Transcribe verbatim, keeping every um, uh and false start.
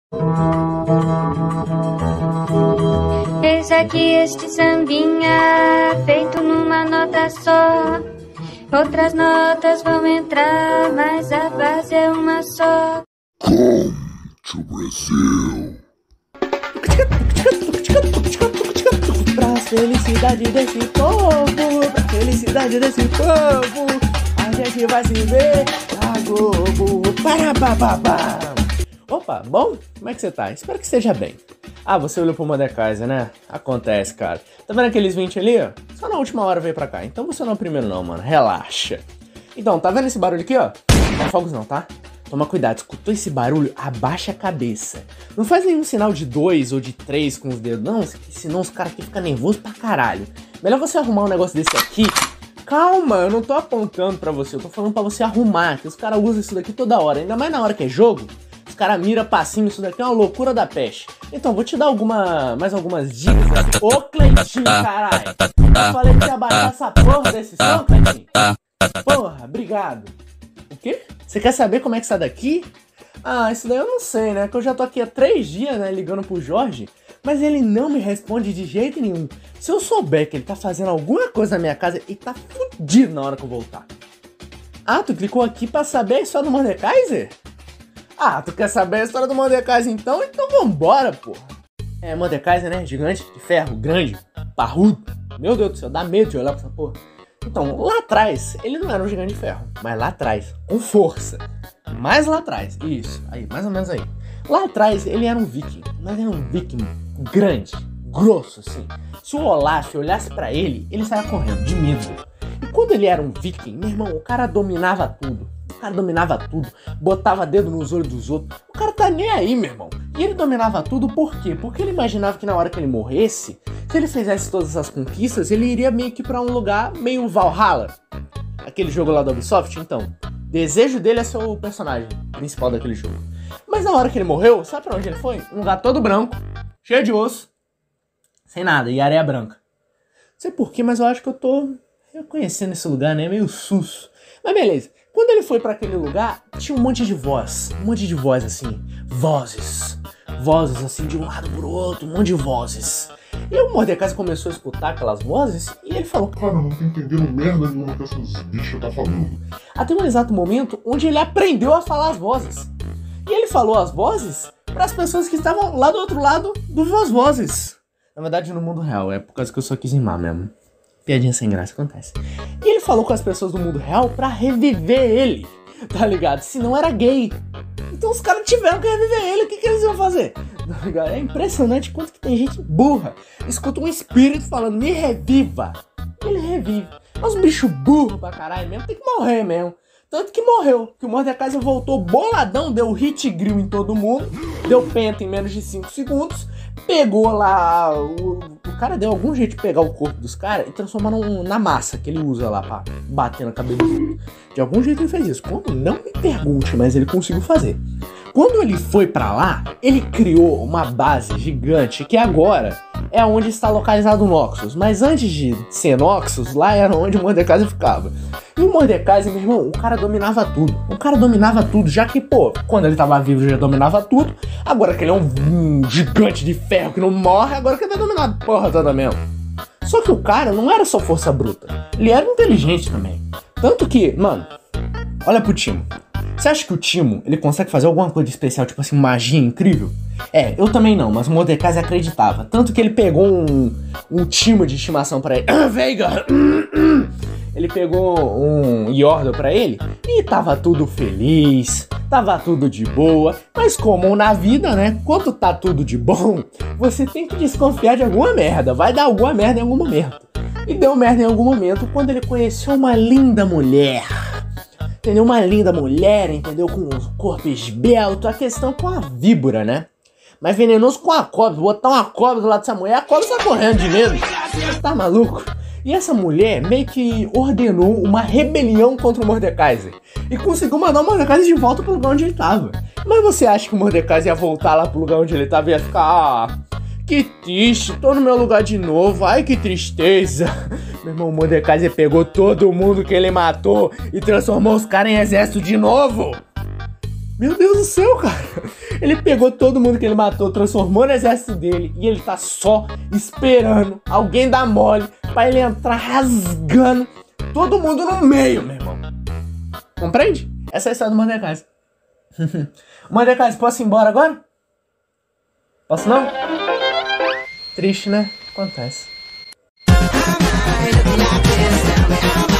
Eis aqui este sambinha, feito numa nota só. Outras notas vão entrar, mas a base é uma só. Come to Brazil. Pra felicidade desse povo, pra felicidade desse povo, a gente vai se ver na Globo. Parabababá. Opa, bom? Como é que você tá? Espero que esteja bem. Ah, você olhou pro Mordekaiser, né? Acontece, cara. Tá vendo aqueles vinte ali, ó? Só na última hora veio pra cá. Então você não é o primeiro não, mano. Relaxa. Então, tá vendo esse barulho aqui, ó? Não é fogos não, tá? Toma cuidado. Escutou esse barulho? Abaixa a cabeça. Não faz nenhum sinal de dois ou de três com os dedos, não. Senão os caras aqui ficam nervosos pra caralho. Melhor você arrumar um negócio desse aqui. Calma, eu não tô apontando pra você. Eu tô falando pra você arrumar. Que os caras usam isso daqui toda hora. Ainda mais na hora que é jogo. Os caras miram pra cima, isso daqui é uma loucura da peste. Então, vou te dar alguma, mais algumas dicas. Ô, Cleitinho, caralho. Eu falei que ia baixar essa porra desse som, Cleitinho. Porra, obrigado. O quê? Você quer saber como é que sai daqui? Ah, isso daí eu não sei, né? Que eu já tô aqui há três dias, né, ligando pro Jorge. Mas ele não me responde de jeito nenhum. Se eu souber que ele tá fazendo alguma coisa na minha casa, ele tá fudido na hora que eu voltar. Ah, tu clicou aqui pra saber a história do Mordekaiser? Ah, tu quer saber a história do Mordekaiser então? Então vambora, porra. É, Mordekaiser, né? Gigante, de ferro, grande, parrudo. Meu Deus do céu, dá medo de olhar pra essa porra. Então, lá atrás, ele não era um gigante de ferro. Mas lá atrás, com força. Mais lá atrás, isso. Aí, mais ou menos aí. Lá atrás, ele era um viking. Mas era um viking grande, grosso, assim. Se o Olaf olhasse pra ele, ele saia correndo, de medo. E quando ele era um viking, meu irmão, o cara dominava tudo. O cara dominava tudo, botava dedo nos olhos dos outros. O cara tá nem aí, meu irmão. E ele dominava tudo por quê? Porque ele imaginava que na hora que ele morresse, se ele fizesse todas essas conquistas, ele iria meio que pra um lugar meio Valhalla. Aquele jogo lá da Ubisoft, então. Desejo dele é ser o personagem principal daquele jogo. Mas na hora que ele morreu, sabe pra onde ele foi? Um lugar todo branco, cheio de osso, sem nada, e areia branca. Não sei porquê, mas eu acho que eu tô reconhecendo esse lugar, né? Meio sus. Mas beleza. Quando ele foi pra aquele lugar, tinha um monte de voz. Um monte de voz, assim. Vozes. Vozes, assim, de um lado pro outro. Um monte de vozes. E o Mordekaiser começou a escutar aquelas vozes e ele falou: Cara, não tô entendendo merda nenhuma que essas bichas tá falando. Até um exato momento onde ele aprendeu a falar as vozes. E ele falou as vozes para as pessoas que estavam lá do outro lado das vozes. Na verdade, no mundo real. É por causa que eu só quis rimar mesmo. Piadinha sem graça, acontece. E ele falou com as pessoas do mundo real pra reviver ele, tá ligado? Se não era gay. Então os caras tiveram que reviver ele, o que, que eles iam fazer? Tá ligado? É impressionante quanto que tem gente burra. Escuta um espírito falando, me reviva. E ele revive. Mas um bicho burro pra caralho mesmo, tem que morrer mesmo. Tanto que morreu, que o Mordekaiser voltou boladão, deu hit grill em todo mundo, deu penta em menos de cinco segundos, pegou lá, o, o cara deu algum jeito de pegar o corpo dos caras e transformar num, na massa que ele usa lá pra bater na cabeça. De algum jeito ele fez isso, como? Não me pergunte, mas ele conseguiu fazer. Quando ele foi pra lá, ele criou uma base gigante que agora é onde está localizado o Noxus. Mas antes de ser Noxus, lá era onde o Mordekaiser ficava. E o Mordekaiser, meu irmão, o cara dominava tudo. O cara dominava tudo, já que, pô, quando ele tava vivo já dominava tudo. Agora que ele é um, um gigante de ferro que não morre, agora que ele vai dominar a porra toda mesmo. Só que o cara não era só força bruta. Ele era inteligente também. Tanto que, mano, olha pro Timo. Você acha que o Timo, ele consegue fazer alguma coisa especial, tipo assim, magia incrível? É, eu também não, mas o Mordekaiser acreditava. Tanto que ele pegou um, um Timo de estimação pra ele. Ah, Veiga! Ele pegou um Yordle pra ele e tava tudo feliz, tava tudo de boa. Mas como na vida, né, quando tá tudo de bom, você tem que desconfiar de alguma merda. Vai dar alguma merda em algum momento. E deu merda em algum momento quando ele conheceu uma linda mulher. Entendeu? Uma linda mulher, entendeu? Com um corpo esbelto. A questão com a víbora, né? Mas venenoso com a cobra. Botar uma cobra do lado dessa mulher, a cobra sai correndo de medo. Você tá maluco? E essa mulher meio que ordenou uma rebelião contra o Mordekaiser. E conseguiu mandar o Mordekaiser de volta pro lugar onde ele tava. Mas você acha que o Mordekaiser ia voltar lá pro lugar onde ele tava e ia ficar... Ah, que triste, tô no meu lugar de novo, ai que tristeza. Meu irmão, o Mordekaiser pegou todo mundo que ele matou e transformou os caras em exército de novo. Meu Deus do céu, cara. Ele pegou todo mundo que ele matou, transformou no exército dele e ele tá só esperando alguém dar mole pra ele entrar rasgando todo mundo no meio, meu irmão. Compreende? Essa é a história do Mordecai. Mordecai, posso ir embora agora? Posso não? Triste, né? Acontece.